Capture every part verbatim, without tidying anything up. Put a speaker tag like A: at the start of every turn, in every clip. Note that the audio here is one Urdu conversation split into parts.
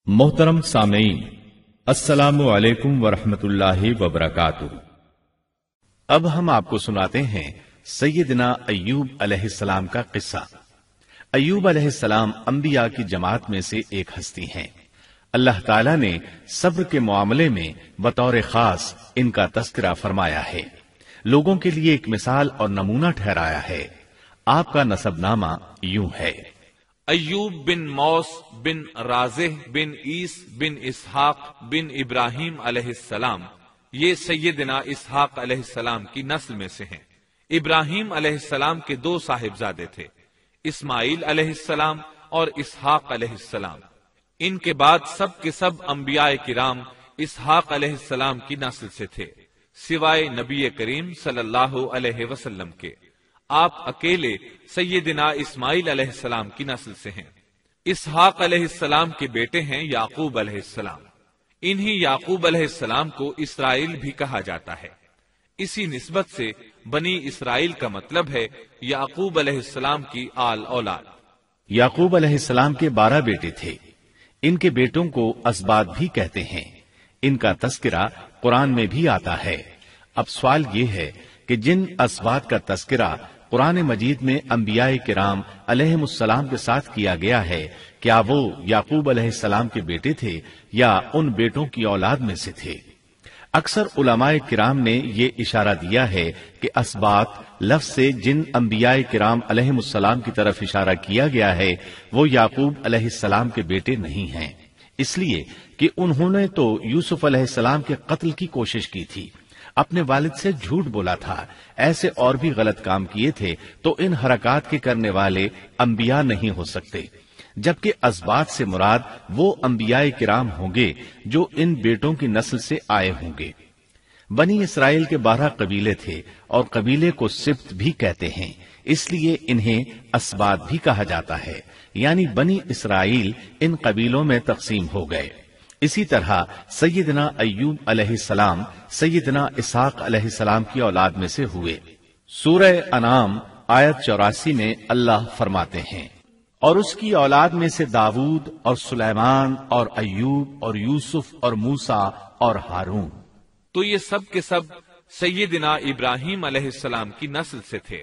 A: मोहतरम सामीन, अस्सलामु अलैकुम वरहमतुल्लाहि वबरकातुह।
B: अब हम आपको सुनाते हैं सैयदना अय्यूब अलैहिस्सलाम का किस्सा। अय्यूब अलैहिस्सलाम अंबिया की जमात में से एक हस्ती हैं। अल्लाह ताला ने सब्र के मामले में बतौर खास इनका तस्करा फरमाया है, लोगों के लिए एक मिसाल और नमूना ठहराया है। आपका नसबनामा यूं है:
C: अय्यूब बिन मौस बिन राज़ेह बिन ईस बिन इसहाक बिन इब्राहिम अलैहिस्सलाम, ये सैयदना इसहाक अलैहिस्सलाम की नस्ल में से हैं। इब्राहिम अलैहिस्सलाम के दो साहिबजादे थे, इस्माइल अलैहिस्सलाम और इसहाक अलैहिस्सलाम। इनके बाद सब के सब अंबियाए किराम इसहाक अलैहिस्सलाम की नस्ल से थे, सिवाय नबी करीम सल्लल्लाहु अलैहि वसल्लम के। आप अकेले सैयदना इस्माइल अलैहिस्सलाम की नस्ल से हैं। इसहाक अलैहिस्सलाम के बेटे हैं याकूब अलैहिस्सलाम। इन्हीं याकूब अलैहिस्सलाम को इसराइल भी कहा जाता है। इसी निस्बत से बनी इसराइल का मतलब है याकूब अलैहिस्सलाम की आल औलाद।
B: याकूब अलैहिस्सलाम के बारह बेटे थे। इनके बेटों को असबात भी कहते हैं। इनका तस्करा कुरान में भी आता है। अब सवाल ये है कि जिन असबात का तस्करा कुरान मजीद में अंबियाए किराम अलैहिमुस्सलाम के साथ किया गया है, क्या वो याकूब अलैहिस्सलाम के बेटे थे या उन बेटों की औलाद में से थे? अक्सर उलमाए किराम ने ये इशारा दिया है कि असबात लफ्ज से जिन अंबियाए किराम अलैहिमुस्सलाम की तरफ इशारा किया गया है वो याकूब अलैहिस्सलाम के बेटे नहीं हैं, इसलिए कि उन्होंने तो यूसुफ अलैहिस्सलाम के कत्ल की कोशिश की थी, अपने वालिद से झूठ बोला था, ऐसे और भी गलत काम किए थे, तो इन हरकत के करने वाले अंबिया नहीं हो सकते। जबकि असबात से मुराद वो अंबियाए किराम होंगे जो इन बेटों की नस्ल से आए होंगे। बनी इसराइल के बारह कबीले थे और कबीले को सिब्त भी कहते हैं, इसलिए इन्हें असबात भी कहा जाता है, यानी बनी इसराइल इन कबीलों में तकसीम हो गए। इसी तरह सैयदना अय्यूब अलैहिस्सलाम सैयदना इसहाक अलैहिस्सलाम की औलाद में से हुए। सूरह अनाम आयत चौरासी में अल्लाह फरमाते हैं, और उसकी औलाद में से दाऊद और सुलेमान और अय्यूब और यूसुफ और मूसा और हारून।
C: तो ये सब के सब सैयदना इब्राहिम अलैहिस्सलाम की नस्ल से थे।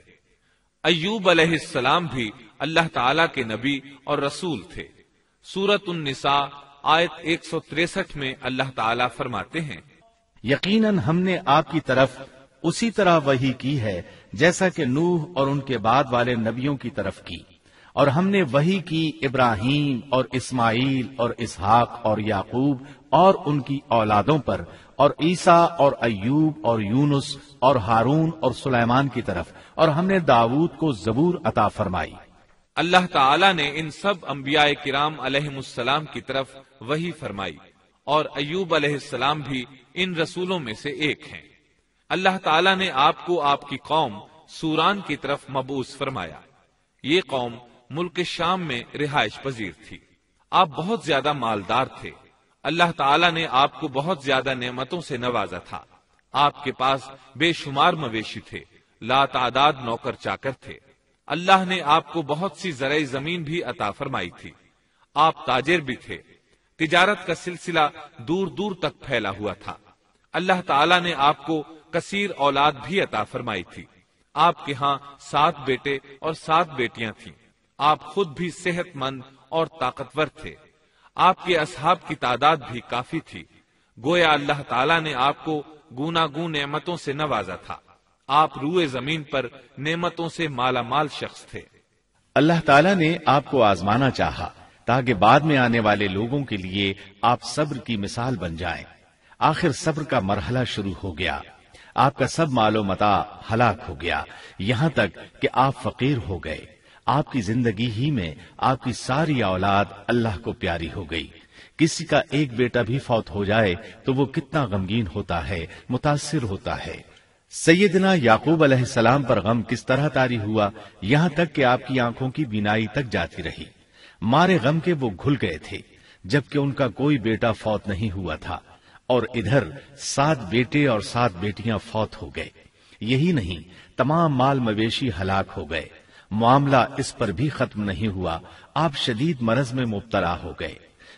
C: अय्यूब अलैहिस्सलाम भी अल्लाह ताला के नबी और रसूल थे। सूरत उन-निसा आयत एक सौ तिरसठ में अल्लाह ताला फरमाते हैं,
B: यकीनन हमने आपकी तरफ उसी तरह वही की है जैसा कि नूह और उनके बाद वाले नबियों की तरफ की, और हमने वही की इब्राहिम और इस्माइल और इसहाक और याकूब और उनकी औलादों पर, और ईसा और अय्यूब और यूनुस और हारून और सुलेमान की तरफ, और हमने दाऊद को जबूर अता फरमाई।
C: अल्लाह ताला ने इन सब अंबियाए किराम अलैहिमुस्सलाम की तरफ वही फरमाई, और अय्यूब अलैहिस्सलाम भी इन रसूलों में से एक हैं। अल्लाह ताला ने आपको आपकी कौम सूरान की तरफ मबूस फरमाया। ये कौम मुल्क शाम में रिहाइश पजीर थी। आप बहुत ज्यादा मालदार थे। अल्लाह ताला ने आपको बहुत ज्यादा नेमतों से नवाजा था। आपके पास बेशुमार मवेशी थे, लातादाद नौकर चाकर थे। अल्लाह ने आपको बहुत सी ज़राई जमीन भी अता फरमाई थी। आप ताजिर भी थे। तिजारत का सिलसिला दूर दूर तक फैला हुआ था। अल्लाह ताला ने आपको कसीर औलाद भी अता फरमाई थी। आपके यहाँ सात बेटे और सात बेटियां थीं। आप खुद भी सेहतमंद और ताकतवर थे। आपके असहाब की तादाद भी काफी थी। गोया अल्लाह ताला ने आपको गूनागून नेमतों से नवाजा था। आप रूए जमीन पर नेमतों से माला माल शख्स थे।
B: अल्लाह ताला ने आपको आजमाना चाहा ताकि बाद में आने वाले लोगों के लिए आप सब्र की मिसाल बन जाएं। आखिर सब्र का मरहला शुरू हो गया। आपका सब मालो मता हलाक हो गया, यहाँ तक कि आप फकीर हो गए। आपकी जिंदगी ही में आपकी सारी औलाद अल्लाह को प्यारी हो गई। किसी का एक बेटा भी फौत हो जाए तो वो कितना गमगीन होता है, मुतासिर होता है। सैयदना याकूब अलैहिस्सलाम पर गम किस तरह तारी हुआ, यहाँ तक कि आपकी आंखों की बीनाई तक जाती रही। मारे गम के वो घुल गए थे, जबकि उनका कोई बेटा फौत नहीं हुआ था, और इधर सात बेटे और सात बेटियां फौत हो गए। यही नहीं, तमाम माल मवेशी हलाक हो गए। मामला इस पर भी खत्म नहीं हुआ, आप शदीद मरज में मुब्तला हो गए।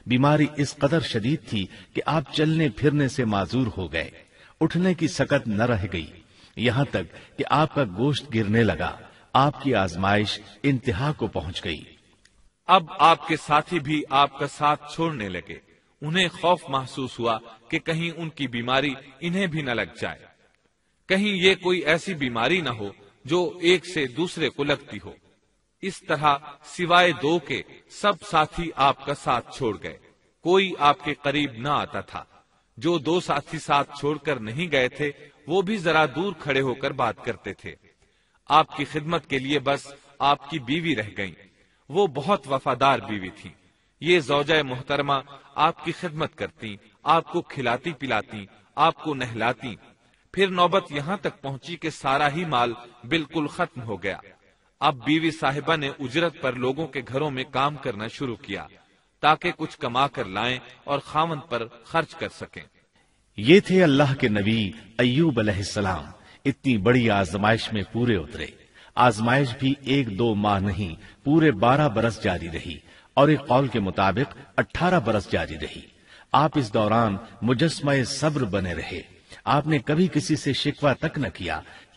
B: بیماری اس قدر شدید تھی کہ آپ چلنے پھرنے سے معذور ہو گئے، اٹھنے کی سکت نہ رہ گئی، یہاں تک کہ آپ کا گوشت گرنے لگا۔ آپ کی آزمائش انتہا کو پہنچ گئی۔
C: اب آپ کے ساتھی بھی آپ کا ساتھ چھوڑنے لگے، انہیں خوف محسوس ہوا کہ کہیں ان کی بیماری انہیں بھی نہ لگ جائے، کہیں یہ کوئی ایسی بیماری نہ ہو جو ایک سے دوسرے کو لگتی ہو۔ اس طرح سوائے دو کے سب ساتھی آپ کا ساتھ چھوڑ گئے، کوئی آپ کے قریب نہ آتا تھا۔ جو دو ساتھی ساتھ چھوڑ کر نہیں گئے تھے وہ بھی ذرا دور کھڑے ہو کر بات کرتے تھے۔ آپ کی خدمت کے لیے بس آپ کی بیوی رہ گئیں، وہ بہت وفادار بیوی تھی۔ یہ زوجہ محترمہ آپ کی خدمت کرتی، آپ کو کھلاتی پلاتی، آپ کو نہلاتی۔ پھر نوبت یہاں تک پہنچی کہ سارا ہی مال بالکل ختم ہو گیا۔ اب بیوی صاحبہ نے اجرت پر لوگوں کے گھروں میں کام کرنا شروع کیا تاکہ کچھ کما کر لائیں اور خاوند پر خرچ کر سکیں۔
B: یہ تھے اللہ کے نبی ایوب علیہ السلام، اتنی بڑی آزمائش میں پورے اترے۔ آزمائش بھی ایک دو ماہ نہیں، پورے بارہ برس جاری رہی، اور ایک قول کے مطابق اٹھارہ برس جاری رہی۔ آپ اس دوران مجسمہ صبر بنے رہے، آپ نے کبھی کسی سے شکوہ تک نہ کیا،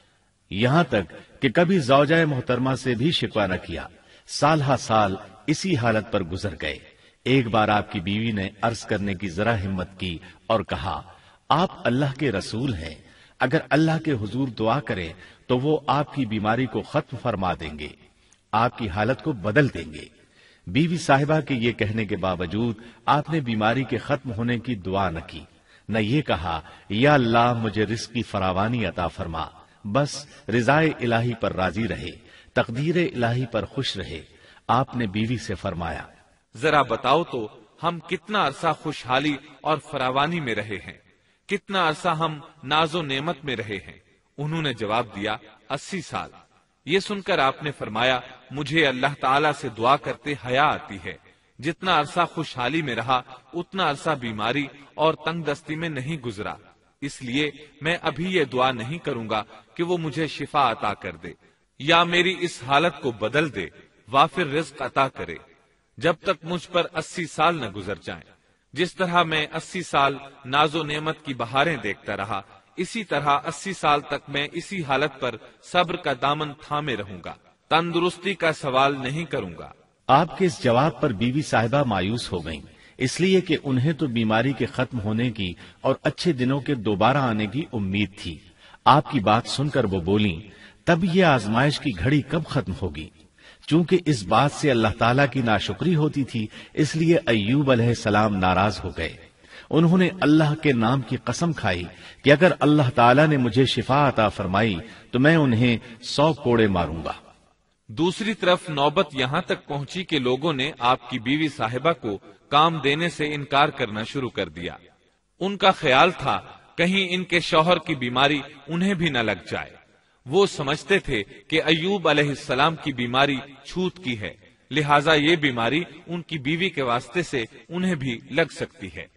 B: یہاں تک کہ کبھی زوجہ محترمہ سے بھی شکوہ نہ کیا۔ سال ہا سال اسی حالت پر گزر گئے۔ ایک بار آپ کی بیوی نے عرض کرنے کی ذرا ہمت کی اور کہا، آپ اللہ کے رسول ہیں، اگر اللہ کے حضور دعا کریں تو وہ آپ کی بیماری کو ختم فرما دیں گے، آپ کی حالت کو بدل دیں گے۔ بیوی صاحبہ کے یہ کہنے کے باوجود آپ نے بیماری کے ختم ہونے کی دعا نہ کی، نہ یہ کہا یا اللہ مجھے رزق کی فراوانی عطا فرما، بس رضائے الہی پر راضی رہے، تقدیر الہی پر خوش رہے۔ آپ نے بیوی سے فرمایا،
C: ذرا بتاؤ تو ہم کتنا عرصہ خوشحالی اور فراوانی میں رہے ہیں، کتنا عرصہ ہم ناز و نعمت میں رہے ہیں؟ انہوں نے جواب دیا، اسی سال۔ یہ سن کر آپ نے فرمایا، مجھے اللہ تعالیٰ سے دعا کرتے حیا آتی ہے، جتنا عرصہ خوشحالی میں رہا اتنا عرصہ بیماری اور تنگ دستی میں نہیں گزرا، اس لیے میں ابھی یہ دعا نہیں کروں گا کہ وہ مجھے شفا عطا کر دے یا میری اس حالت کو بدل دے، وافر رزق عطا کرے، جب تک مجھ پر اسی سال نہ گزر جائیں۔ جس طرح میں اسی سال ناز و نعمت کی بہاریں دیکھتا رہا، اسی طرح اسی سال تک میں اسی حالت پر صبر کا دامن تھامے رہوں گا، تندرستی کا سوال نہیں کروں گا۔
B: آپ کے اس جواب پر بیوی صاحبہ مایوس ہو گئیں، اس لیے کہ انہیں تو بیماری کے ختم ہونے کی اور اچھے دنوں کے دوبارہ آنے کی امید تھی۔ آپ کی بات سن کر وہ بولیں، تب یہ آزمائش کی گھڑی کب ختم ہوگی؟ چونکہ اس بات سے اللہ تعالیٰ کی ناشکری ہوتی تھی، اس لیے ایوب علیہ السلام ناراض ہو گئے۔ انہوں نے اللہ کے نام کی قسم کھائی کہ اگر اللہ تعالیٰ نے مجھے شفا عطا فرمائی تو میں انہیں سو کوڑے ماروں گا۔
C: دوسری طرف نوبت یہاں تک پہنچی کہ لوگوں نے آپ کی بیوی صاحبہ کو کام دینے سے انکار کرنا شروع کر دیا۔ ان کا خیال تھا کہیں ان کے شوہر کی بیماری انہیں بھی نہ لگ جائے۔ وہ سمجھتے تھے کہ ایوب علیہ السلام کی بیماری چھوت کی ہے، لہٰذا یہ بیماری ان کی بیوی کے واسطے سے انہیں بھی لگ سکتی ہے۔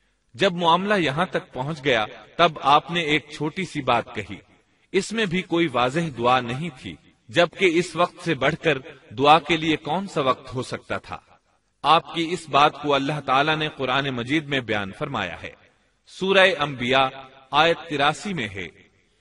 C: جب معاملہ یہاں تک پہنچ گیا تب آپ نے ایک چھوٹی سی بات کہی، اس میں بھی کوئی واضح دعا نہیں تھی، جبکہ اس وقت سے بڑھ کر دعا کے لیے کون سا وقت ہو سکتا تھا۔ آپ کی اس بات کو اللہ تعالیٰ نے قرآن مجید میں بیان فرمایا ہے۔ سورہ انبیاء آیت تراسی میں ہے،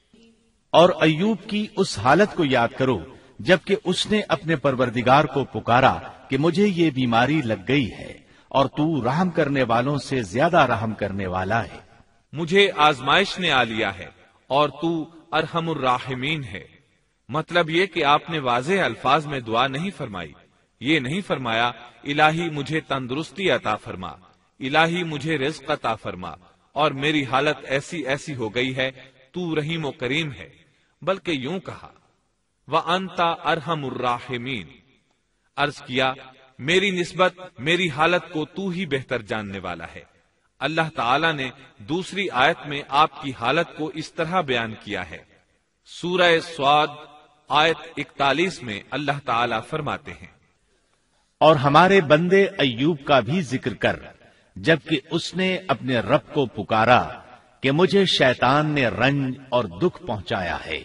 B: اور ایوب کی اس حالت کو یاد کرو جبکہ اس نے اپنے پروردگار کو پکارا کہ مجھے یہ بیماری لگ گئی ہے اور تو رحم کرنے والوں سے زیادہ رحم کرنے والا ہے۔
C: مجھے آزمائش نے آ لیا ہے اور تو ارحم الراحمین ہے۔ مطلب یہ کہ آپ نے واضح الفاظ میں دعا نہیں فرمائی، یہ نہیں فرمایا الہی مجھے تندرستی عطا فرما، الہی مجھے رزق عطا فرما اور میری حالت ایسی ایسی ہو گئی ہے، تو رحیم و کریم ہے، بلکہ یوں کہا وَأَنْتَ أَرْحَمُ الرَّاحِمِينَ، عرض کیا میری نسبت میری حالت کو تو ہی بہتر جاننے والا ہے۔ اللہ تعالیٰ نے دوسری آیت میں آپ کی حالت کو اس طرح بیان کیا ہے۔ سورہ صاد آیت اکتالیس میں اللہ تعالیٰ فرماتے ہیں،
B: اور ہمارے بندے ایوب کا بھی ذکر کر جبکہ اس نے اپنے رب کو پکارا کہ مجھے شیطان نے رنج اور دکھ پہنچایا ہے۔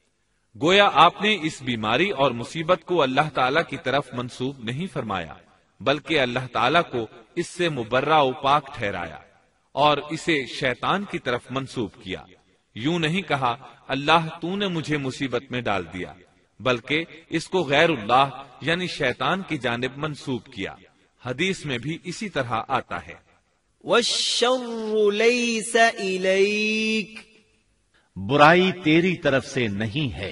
C: گویا آپ نے اس بیماری اور مصیبت کو اللہ تعالیٰ کی طرف منسوب نہیں فرمایا بلکہ اللہ تعالیٰ کو اس سے مبرہ و پاک ٹھہرایا اور اسے شیطان کی طرف منسوب کیا۔ یوں نہیں کہا اللہ تو نے مجھے مصیبت میں ڈال دیا، بلکہ اس کو غیر اللہ یعنی شیطان کی جانب منسوب کیا۔ حدیث میں بھی اسی طرح آتا ہے،
D: وَالشَّرُّ لَيْسَ إِلَيْكَ،
B: برائی تیری طرف سے نہیں ہے۔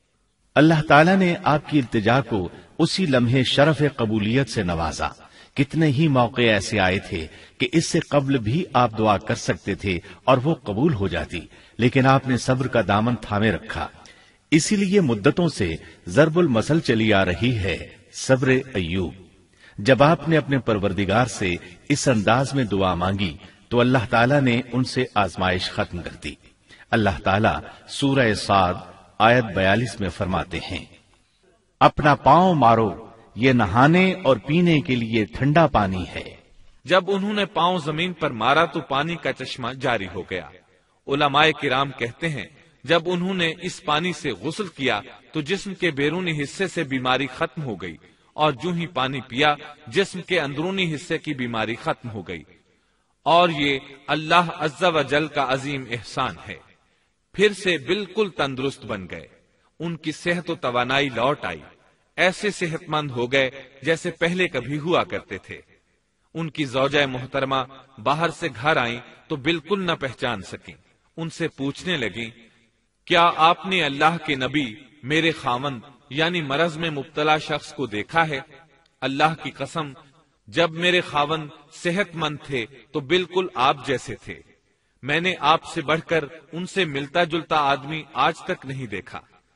B: اللہ تعالیٰ نے آپ کی التجا کو اسی لمحے شرف قبولیت سے نوازا۔ کتنے ہی موقع ایسے آئے تھے کہ اس سے قبل بھی آپ دعا کر سکتے تھے اور وہ قبول ہو جاتی، لیکن آپ نے صبر کا دامن تھامے رکھا۔ اسی لیے مدتوں سے ضرب المثل چلی آ رہی ہے صبر ایوب۔ جب آپ نے اپنے پروردگار سے اس انداز میں دعا مانگی تو اللہ تعالیٰ نے ان سے آزمائش ختم کر دی۔ اللہ تعالیٰ سورہ صاد آیت بیالیس میں فرماتے ہیں، اپنا پاؤں مارو، یہ نہانے اور پینے کے لیے ٹھنڈا پانی ہے۔
C: جب انہوں نے پاؤں زمین پر مارا تو پانی کا چشمہ جاری ہو گیا۔ علماء کرام کہتے ہیں جب انہوں نے اس پانی سے غسل کیا تو جسم کے بیرونی حصے سے بیماری ختم ہو گئی، اور جو ہی پانی پیا جسم کے اندرونی حصے کی بیماری ختم ہو گئی، اور یہ اللہ عز و جل کا عظیم احسان ہے۔ پھر سے بالکل تندرست بن گئے، ان کی صحت و توانائی لوٹ آئی، ایسے صحت مند ہو گئے جیسے پہلے کبھی ہوا کرتے تھے۔ ان کی زوجہ محترمہ باہر سے گھر آئیں تو بالکل نہ پہچان سکیں۔ ان سے پوچھنے لگیں، کیا آپ نے اللہ کے نبی میرے خاوند یعنی مرض میں مبتلا شخص کو دیکھا ہے؟ اللہ کی قسم، جب میرے خاوند صحت مند تھے تو بالکل آپ جیسے تھے، میں نے آپ سے بڑھ کر ان سے ملتا جلتا آدمی آج تک نہیں دیکھا۔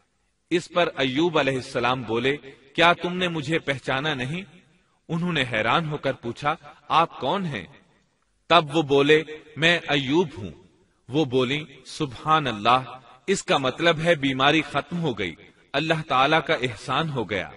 C: اس پر ایوب علیہ السلام بولے، کیا تم نے مجھے پہچانا نہیں؟ انہوں نے حیران ہو کر پوچھا، آپ کون ہیں؟ تب وہ بولے، میں ایوب ہوں۔ وہ بولی، سبحان اللہ، اس کا مطلب ہے بیماری ختم ہو گئی، اللہ تعالیٰ کا احسان ہو گیا۔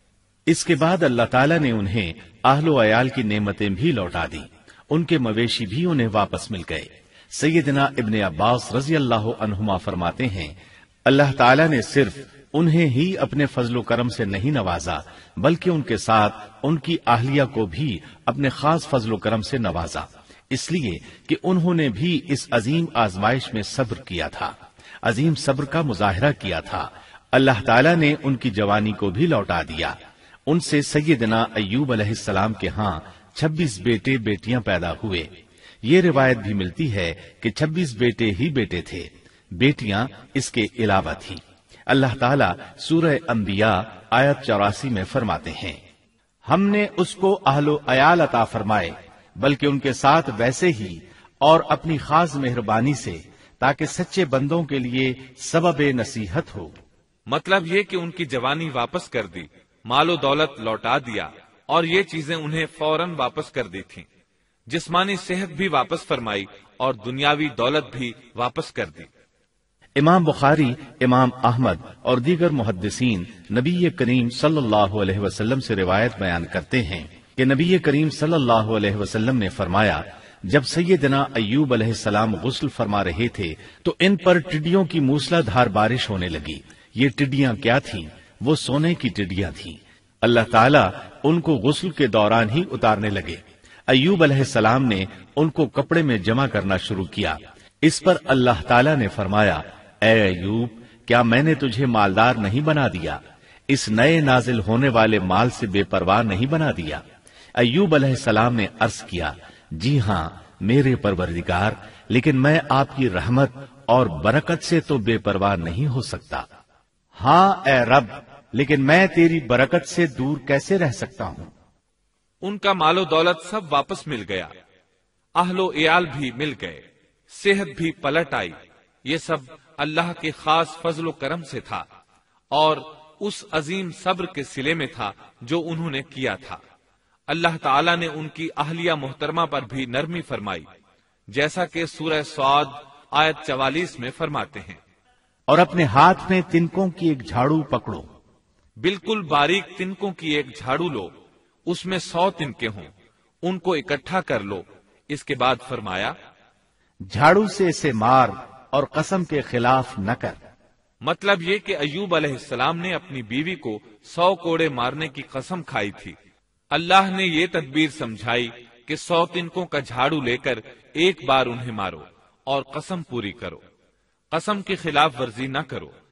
B: اس کے بعد اللہ تعالیٰ نے انہیں اہل و عیال کی نعمتیں بھی لوٹا دی، ان کے مویشی بھی انہیں واپس مل گئے۔ سیدنا ابن عباس رضی اللہ عنہما فرماتے ہیں، اللہ تعالیٰ نے صرف انہیں ہی اپنے فضل و کرم سے نہیں نوازا بلکہ ان کے ساتھ ان کی اہلیہ کو بھی اپنے خاص فضل و کرم سے نوازا، اس لیے کہ انہوں نے بھی اس عظیم آزمائش میں صبر کیا تھا، عظیم صبر کا مظاہرہ کیا تھا۔ اللہ تعالیٰ نے ان کی جوانی کو بھی لوٹا دیا۔ ان سے سیدنا ایوب علیہ السلام کے ہاں چھبیس بیٹے بیٹیاں پیدا ہوئے۔ یہ روایت بھی ملتی ہے کہ چھبیس بیٹے ہی بیٹے تھے، بیٹیاں اس کے علاوہ تھیں۔ اللہ تعالیٰ سورہ انبیاء آیت چوراسی میں فرماتے ہیں، ہم نے اس کو اہل و عیال عطا فرمائے بلکہ ان کے ساتھ ویسے ہی اور اپنی خاص مہربانی سے، تاکہ سچے بندوں کے لیے سبب نصیحت ہو۔
C: مطلب یہ کہ ان کی جوانی واپس کر دی، مال و دولت لوٹا دیا، اور یہ چیزیں انہیں فوراً واپس کر دی تھیں۔ جسمانی صحت بھی واپس فرمائی اور دنیاوی دولت بھی واپس کر دی۔
B: امام بخاری، امام احمد اور دیگر محدثین نبی کریم صلی اللہ علیہ وسلم سے روایت بیان کرتے ہیں کہ نبی کریم صلی اللہ علیہ وسلم نے فرمایا، جب سیدنا ایوب علیہ السلام غسل فرما رہے تھے تو ان پر ٹڈیوں کی موسلا دھار بارش ہونے لگی۔ یہ ٹڈیاں کیا تھیں؟ وہ سونے کی ٹڈیاں تھیں۔ اللہ تعالیٰ ان کو غسل کے دوران ہی اتارنے لگے۔ ایوب علیہ السلام نے ان کو کپڑے میں جمع کرنا شروع کیا۔ اس پر اللہ تعالیٰ نے فرمایا، اے ایوب، کیا میں نے تجھے مالدار نہیں بنا دیا؟ اس نئے نازل ہونے والے مال سے بے پرواہ نہیں بنا دیا؟ ایوب علیہ السلام نے عرض کیا، جی ہاں میرے پروردگار، لیکن میں آپ کی رحمت اور برکت سے تو بے پرواہ نہیں ہو سکتا۔ ہاں اے رب، لیکن میں تیری برکت سے دور کیسے رہ سکتا ہوں؟
C: ان کا مال و دولت سب واپس مل گیا، اہل و عیال بھی مل گئے، صحت بھی پلٹ آئی۔ یہ سب اللہ کے خاص فضل و کرم سے تھا اور اس عظیم صبر کے صلے میں تھا جو انہوں نے کیا تھا۔ اللہ تعالیٰ نے ان کی اہلیہ محترمہ پر بھی نرمی فرمائی، جیسا کہ سورہ صاد آیت چوالیس میں فرماتے ہیں،
B: اور اپنے ہاتھ میں تنکوں کی ایک جھاڑو پکڑو۔
C: بالکل باریک تنکوں کی ایک جھاڑو لو، اس میں سو تنکے ہوں، ان کو اکٹھا کر لو۔ اس کے بعد فرمایا،
B: جھاڑو سے اسے مار اور قسم کے خلاف نہ کر۔
C: مطلب یہ کہ ایوب علیہ السلام نے اپنی بیوی کو سو کوڑے مارنے کی قسم کھائی تھی۔ اللہ نے یہ تدبیر سمجھائی کہ سو تنکوں کا جھاڑو لے کر ایک بار انہیں مارو اور قسم پوری کرو، قسم کی خلاف ورزی نہ کرو۔